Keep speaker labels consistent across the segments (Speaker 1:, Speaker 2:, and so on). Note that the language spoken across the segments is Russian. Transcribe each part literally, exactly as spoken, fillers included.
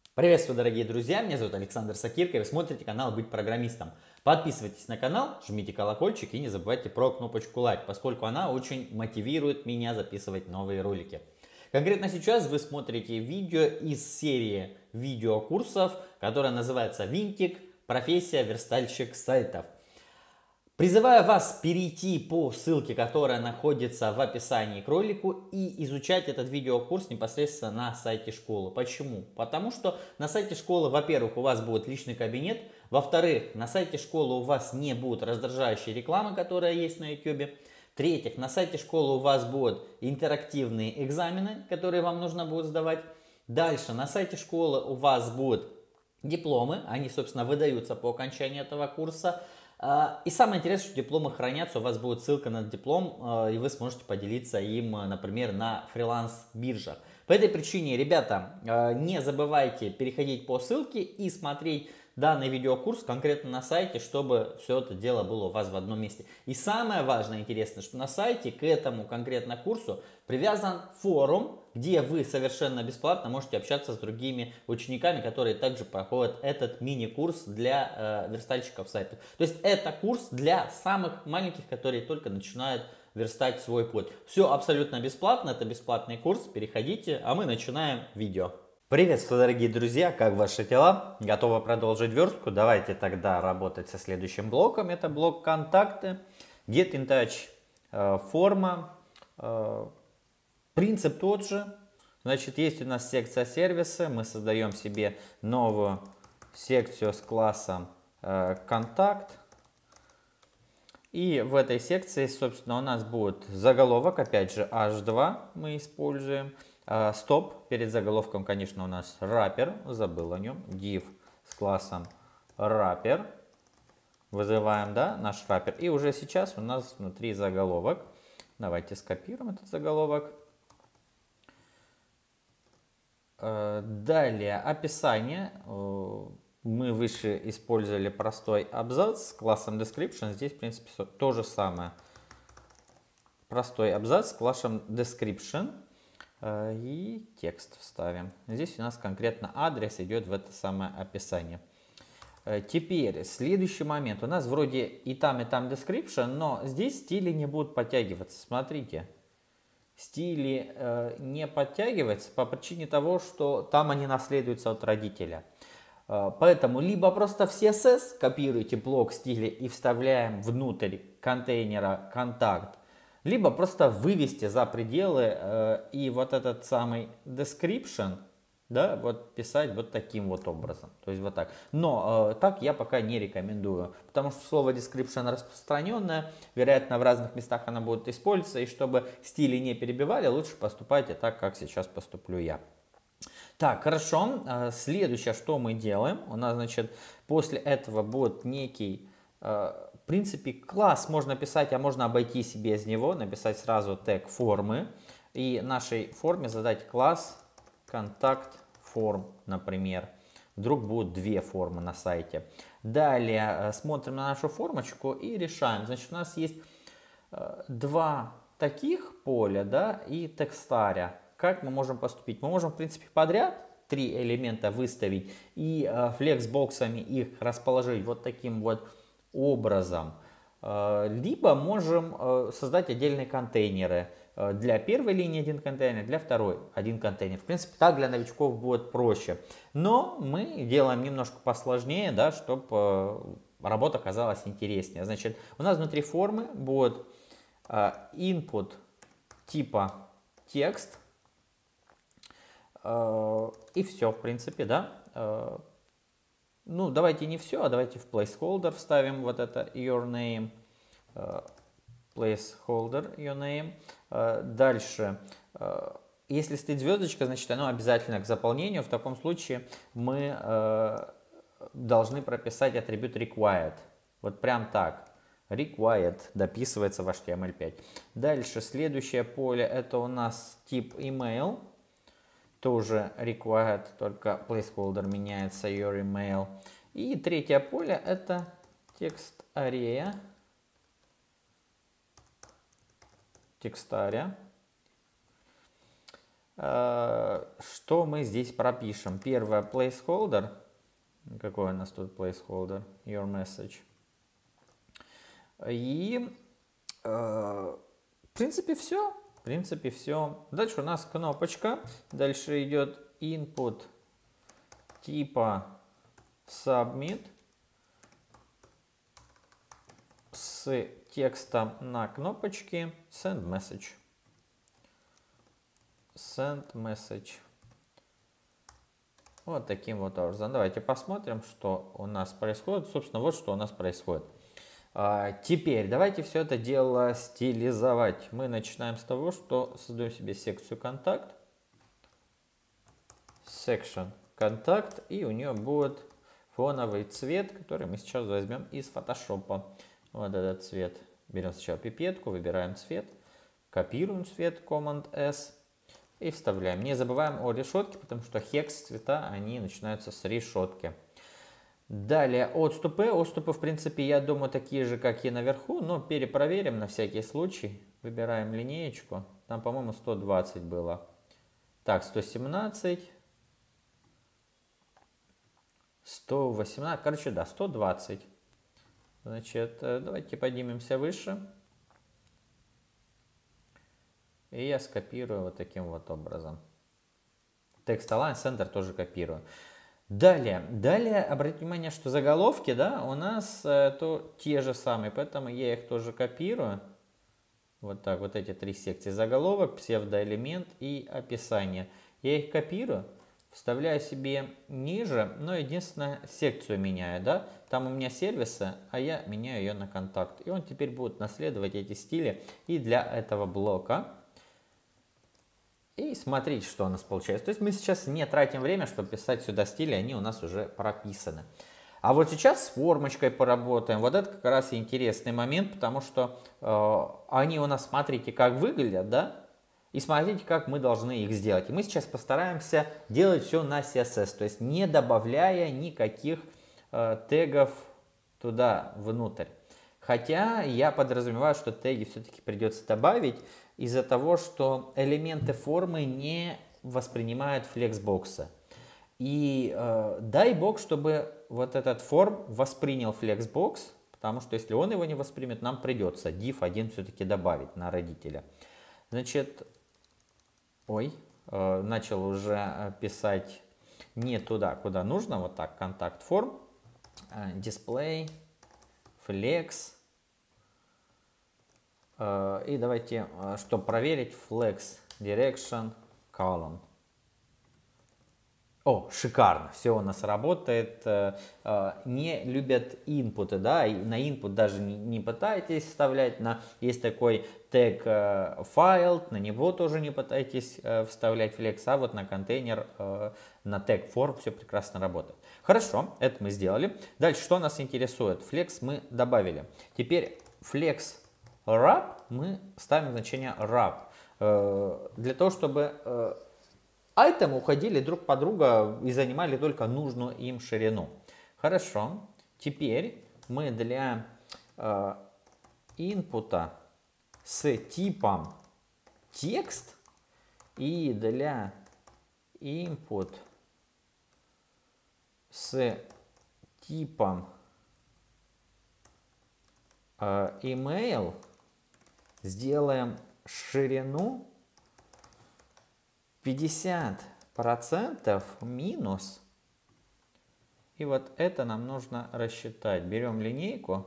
Speaker 1: Приветствую, дорогие друзья, меня зовут Александр Сакирко, и вы смотрите канал «Быть программистом». Подписывайтесь на канал, жмите колокольчик и не забывайте про кнопочку лайк, поскольку она очень мотивирует меня записывать новые ролики. Конкретно сейчас вы смотрите видео из серии видеокурсов, которая называется «Винтик. Профессия верстальщик сайтов». Призываю вас перейти по ссылке, которая находится в описании к ролику, и изучать этот видеокурс непосредственно на сайте школы. Почему? Потому что на сайте школы, во-первых, у вас будет личный кабинет, во-вторых, на сайте школы у вас не будет раздражающей рекламы, которая есть на YouTube. В-третьих, на сайте школы у вас будут интерактивные экзамены, которые вам нужно будет сдавать. Дальше, на сайте школы у вас будут дипломы, они, собственно, выдаются по окончании этого курса. И самое интересное, что дипломы хранятся, у вас будет ссылка на диплом, и вы сможете поделиться им, например, на фриланс-биржах. По этой причине, ребята, не забывайте переходить по ссылке и смотреть данный видеокурс конкретно на сайте, чтобы все это дело было у вас в одном месте. И самое важное и интересное, что на сайте к этому конкретно курсу привязан форум, где вы совершенно бесплатно можете общаться с другими учениками, которые также проходят этот мини-курс для э, верстальщиков сайтов. То есть это курс для самых маленьких, которые только начинают верстать свой путь. Все абсолютно бесплатно, это бесплатный курс, переходите, а мы начинаем видео. Приветствую, дорогие друзья, как ваши дела? Готовы продолжить верстку? Давайте тогда работать со следующим блоком. Это блок контакты, Get in Touch, э, форма. Э, принцип тот же. Значит, есть у нас секция сервисы. Мы создаем себе новую секцию с классом э, контакт. И в этой секции, собственно, у нас будет заголовок, опять же, эйч два мы используем. Стоп, перед заголовком, конечно, у нас wrapper, забыл о нем, div с классом wrapper, вызываем, да, наш wrapper. И уже сейчас у нас внутри заголовок. Давайте скопируем этот заголовок. Далее описание. Мы выше использовали простой абзац с классом description. Здесь, в принципе, то же самое. Простой абзац с классом description. И текст вставим. Здесь у нас конкретно адрес идет в это самое описание. Теперь следующий момент. У нас вроде и там, и там description, но здесь стили не будут подтягиваться. Смотрите. Стили э, не подтягиваются по причине того, что там они наследуются от родителя. Э, поэтому либо просто в си эс эс копируете блок стиля и вставляем внутрь контейнера контакт, либо просто вывести за пределы э, и вот этот самый description, да, вот писать вот таким вот образом. То есть вот так. Но э, так я пока не рекомендую, потому что слово description распространенное, вероятно, в разных местах оно будет использоваться, и чтобы стили не перебивали, лучше поступайте так, как сейчас поступлю я. Так, хорошо. Э, следующее, что мы делаем, у нас, значит, после этого будет некий... Э, В принципе, класс можно писать, а можно обойтись без него, написать сразу тег формы и нашей форме задать класс контакт форм, например. Вдруг будут две формы на сайте. Далее смотрим на нашу формочку и решаем. Значит, у нас есть два таких поля, да, и текстаря. Как мы можем поступить? Мы можем, в принципе, подряд три элемента выставить и флексбоксами их расположить вот таким вот образом. Либо можем создать отдельные контейнеры. Для первой линии один контейнер, для второй один контейнер. В принципе, так для новичков будет проще. Но мы делаем немножко посложнее, да, чтобы работа казалась интереснее. Значит, у нас внутри формы будет input типа текст. И все, в принципе, да. Ну, давайте не все, а давайте в placeholder вставим вот это your name, uh, placeholder your name. Uh, дальше, uh, если стоит звездочка, значит оно обязательно к заполнению. В таком случае мы uh, должны прописать атрибут required. Вот прям так. Required дописывается в эйч ти эм эль пять. Дальше, следующее поле, это у нас тип email. Тоже required, только placeholder меняется, your email. И третье поле это текст area. Текстаря. Что мы здесь пропишем? Первое, placeholder. Какой у нас тут placeholder? Your message. И, в принципе, все. В принципе, все. Дальше у нас кнопочка. Дальше идет input типа submit с текстом на кнопочке send message. Send message. Вот таким вот образом. Давайте посмотрим, что у нас происходит. Собственно, вот что у нас происходит. А, теперь давайте все это дело стилизовать. Мы начинаем с того, что создаем себе секцию контакт. Section контакт. И у нее будет фоновый цвет, который мы сейчас возьмем из фотошопа. Вот этот цвет. Берем сначала пипетку, выбираем цвет. Копируем цвет, Command-S. И вставляем. Не забываем о решетке, потому что хекс цвета, они начинаются с решетки. Далее отступы. Отступы, в принципе, я думаю, такие же, как и наверху, но перепроверим на всякий случай. Выбираем линеечку. Там, по-моему, сто двадцать было. Так, сто семнадцать. сто восемнадцать. Короче, да, сто двадцать. Значит, давайте поднимемся выше. И я скопирую вот таким вот образом. Text Align Center тоже копирую. Далее, далее обратите внимание, что заголовки, да, у нас э, то те же самые, поэтому я их тоже копирую. Вот так, вот эти три секции: заголовок, псевдоэлемент и описание. Я их копирую, вставляю себе ниже, но единственное, секцию меняю, да. Там у меня сервисы, а я меняю ее на контакт. И он теперь будет наследовать эти стили и для этого блока. И смотрите, что у нас получается. То есть мы сейчас не тратим время, чтобы писать сюда стили, они у нас уже прописаны. А вот сейчас с формочкой поработаем. Вот это как раз и интересный момент, потому что э, они у нас, смотрите, как выглядят, да? И смотрите, как мы должны их сделать. И мы сейчас постараемся делать все на си эс эс, то есть не добавляя никаких э, тегов туда, внутрь. Хотя я подразумеваю, что теги все-таки придется добавить из-за того, что элементы формы не воспринимают флексбоксы. И э, дай бог, чтобы вот этот форм воспринял флексбокс, потому что если он его не воспримет, нам придется div один все-таки добавить на родителя. Значит, ой, э, начал уже писать не туда, куда нужно, вот так, контакт форм, э, display, flex. И давайте, чтобы проверить, flex direction column. О, шикарно, все у нас работает. Не любят инпуты, да, и на input даже не пытайтесь вставлять. На, есть такой тег файл, на него тоже не пытайтесь вставлять flex, а вот на контейнер, на тег form все прекрасно работает. Хорошо, это мы сделали. Дальше, что нас интересует? Flex мы добавили. Теперь flex wrap мы ставим значение wrap. Для того, чтобы айтемы уходили друг по другу и занимали только нужную им ширину. Хорошо. Теперь мы для э, инпута с типом текст и для input с типом э, email сделаем ширину пятьдесят процентов минус. И вот это нам нужно рассчитать. Берем линейку.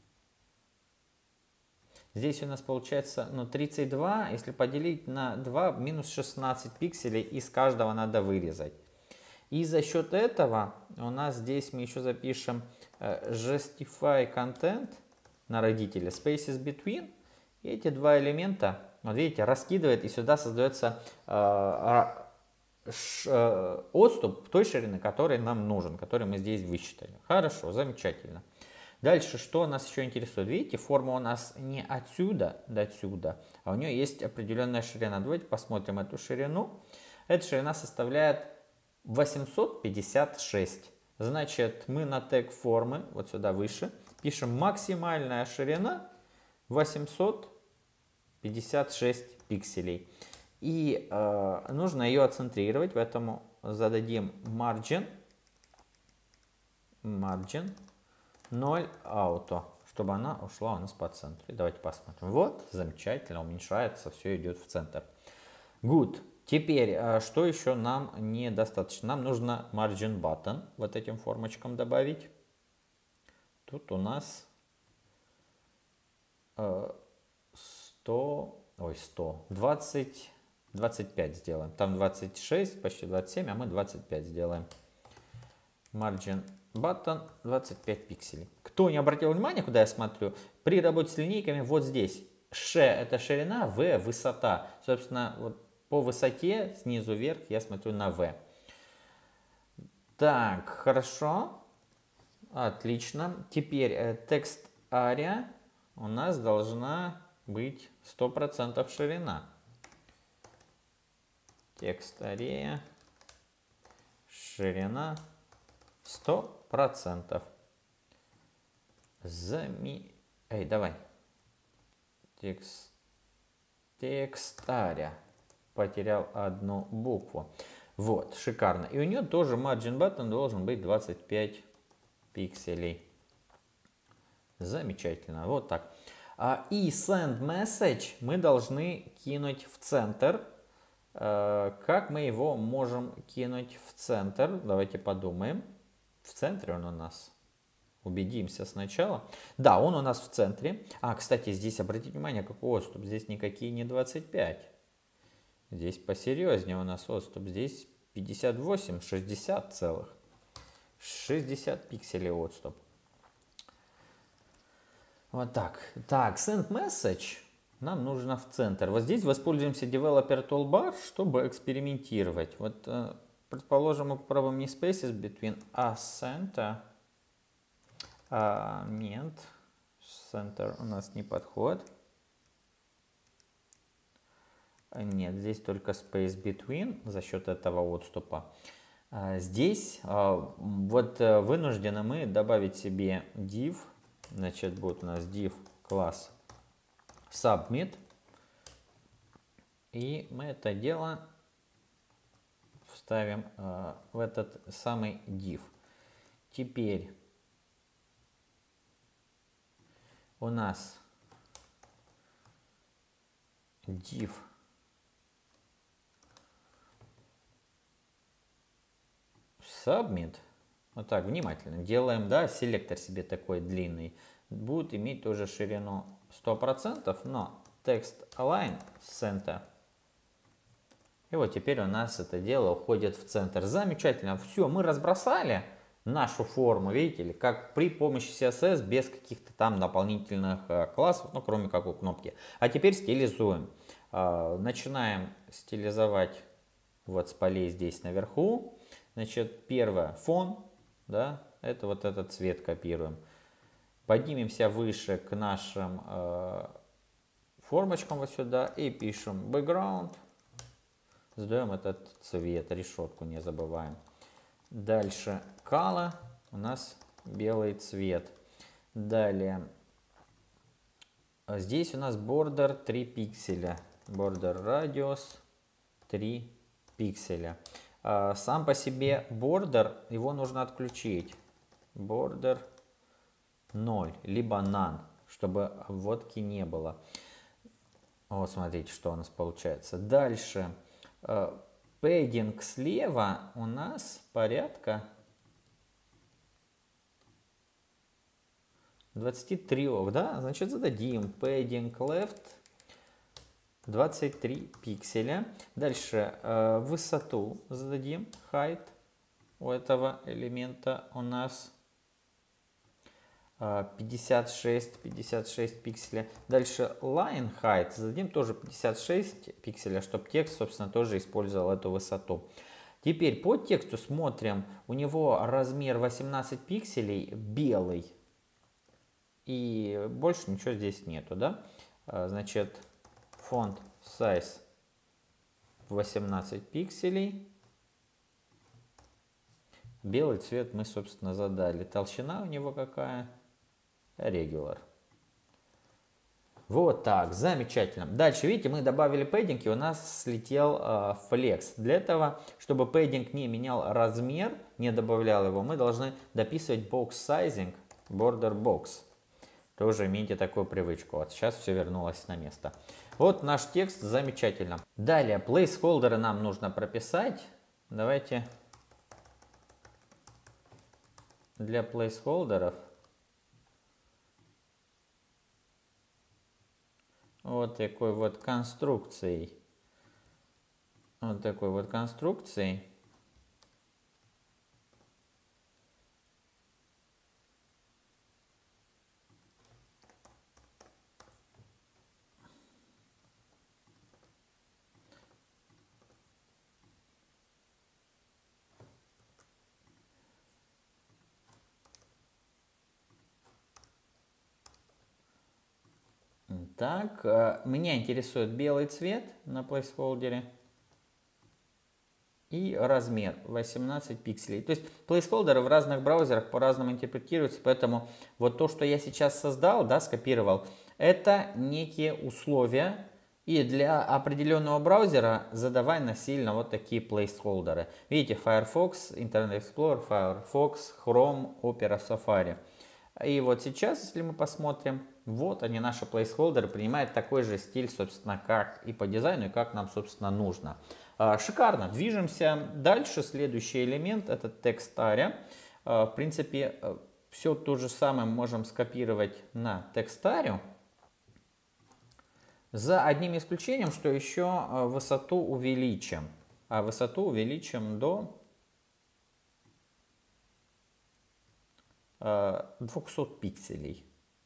Speaker 1: Здесь у нас получается ну, тридцать два. Если поделить на два, минус шестнадцать пикселей. Из каждого надо вырезать. И за счет этого у нас здесь мы еще запишем э, justify content на родителя. Spaces between. И эти два элемента, вот видите, раскидывает, и сюда создается э, ш, отступ той ширины, который нам нужен, который мы здесь высчитали. Хорошо, замечательно. Дальше, что нас еще интересует? Видите, форма у нас не отсюда до отсюда, а у нее есть определенная ширина. Давайте посмотрим эту ширину. Эта ширина составляет восемьсот пятьдесят шесть. Значит, мы на тег формы, вот сюда выше, пишем максимальная ширина восемьсот пятьдесят шесть пикселей. И э, нужно ее отцентрировать, поэтому зададим margin, margin ноль auto, чтобы она ушла у нас по центру. И давайте посмотрим. Вот, замечательно, уменьшается, все идет в центр. Good. Теперь, что еще нам недостаточно? Нам нужно margin button вот этим формочкам добавить. Тут у нас сто, ой, сто, двадцать, двадцать пять сделаем. Там двадцать шесть, почти двадцать семь, а мы двадцать пять сделаем. Margin button двадцать пять пикселей. Кто не обратил внимания, куда я смотрю, при работе с линейками вот здесь ш это ширина, в высота. Собственно, вот по высоте снизу вверх я смотрю на v. Так, хорошо. Отлично. Теперь э, текст area у нас должна быть сто процентов ширина. Текст area ширина сто процентов. Зами... Эй, давай. Текст... Текстаря. Потерял одну букву. Вот, шикарно. И у нее тоже margin button должен быть двадцать пять пикселей. Замечательно. Вот так. И send message мы должны кинуть в центр. Как мы его можем кинуть в центр? Давайте подумаем. В центре он у нас. Убедимся сначала. Да, он у нас в центре. А, кстати, здесь обратите внимание, какой отступ. Здесь никакие не двадцать пять. Здесь посерьезнее у нас отступ. Здесь пятьдесят восемь, шестьдесят целых. шестьдесят пикселей отступ. Вот так. Так, send message нам нужно в центр. Вот здесь воспользуемся Developer Toolbar, чтобы экспериментировать. Вот, предположим, мы попробуем не spaces between, а center. А, нет, center у нас не подходит. Нет, здесь только space between за счет этого отступа. Здесь вот вынуждены мы добавить себе div. Значит, будет у нас div класс submit. И мы это дело вставим в этот самый div. Теперь у нас div submit. Вот так, внимательно делаем, да, селектор себе такой длинный. Будет иметь тоже ширину сто процентов, но text align center. И вот теперь у нас это дело уходит в центр. Замечательно. Все, мы разбросали нашу форму, видите ли, как при помощи си эс эс без каких-то там дополнительных классов, ну, кроме как у кнопки. А теперь стилизуем. Начинаем стилизовать вот с полей здесь наверху. Значит, первое, фон, да, это вот этот цвет копируем. Поднимемся выше к нашим э, формочкам вот сюда и пишем background. Сдаем этот цвет, решетку не забываем. Дальше color, у нас белый цвет. Далее, здесь у нас border три пикселя. Border radius три пикселя. Сам по себе border, его нужно отключить. Border ноль, либо none, чтобы обводки не было. Вот смотрите, что у нас получается. Дальше, пэддинг слева у нас порядка двадцать три, да? Значит, зададим пэддинг left двадцать три пикселя. Дальше э, высоту зададим, height у этого элемента у нас э, пятьдесят шесть пикселя. Дальше line height зададим тоже пятьдесят шесть пикселя, чтобы текст, собственно, тоже использовал эту высоту. Теперь по тексту смотрим, у него размер восемнадцать пикселей, белый, и больше ничего здесь нету, да? Значит, font size восемнадцать пикселей. Белый цвет мы, собственно, задали. Толщина у него какая? Regular. Вот так, замечательно. Дальше, видите, мы добавили пэддинг, и у нас слетел э, флекс. Для этого, чтобы пэддинг не менял размер, не добавлял его, мы должны дописывать box sizing, border box. Тоже имейте такую привычку. Вот сейчас все вернулось на место. Вот наш текст, замечательно. Далее, placeholder нам нужно прописать. Давайте для placeholder'ов вот такой вот конструкцией. Вот такой вот конструкцией. Так, меня интересует белый цвет на плейсхолдере и размер восемнадцать пикселей. То есть плейсхолдеры в разных браузерах по-разному интерпретируются, поэтому вот то, что я сейчас создал, да, скопировал, это некие условия, и для определенного браузера задавай насильно вот такие плейсхолдеры. Видите, Firefox, Internet Explorer, Firefox, Chrome, Opera, Safari. И вот сейчас, если мы посмотрим, вот они, наши плейсхолдеры, принимают такой же стиль, собственно, как и по дизайну, и как нам, собственно, нужно. Шикарно. Движемся дальше. Следующий элемент — это текст area. В принципе, все то же самое можем скопировать на текст area. За одним исключением, что еще высоту увеличим. А высоту увеличим до двухсот пикселей.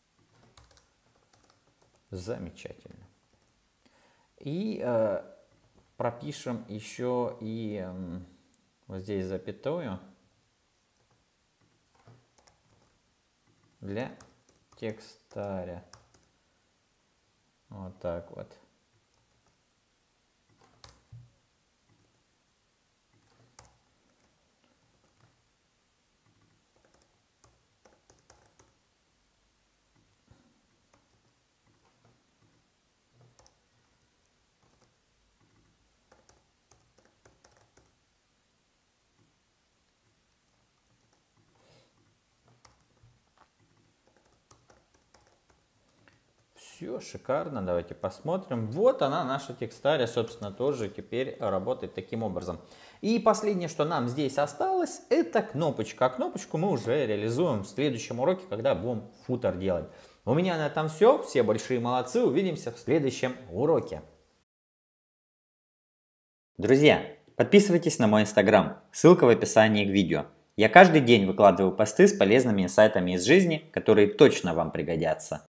Speaker 1: Замечательно. И э, пропишем еще и э, вот здесь запятую для текстаря. Вот так вот. Все шикарно, давайте посмотрим. Вот она, наша текстария, собственно, тоже теперь работает таким образом. И последнее, что нам здесь осталось, это кнопочка. А кнопочку мы уже реализуем в следующем уроке, когда будем футер делать. У меня на этом все. Все большие молодцы. Увидимся в следующем уроке. Друзья, подписывайтесь на мой инстаграм. Ссылка в описании к видео. Я каждый день выкладываю посты с полезными инсайтами из жизни, которые точно вам пригодятся.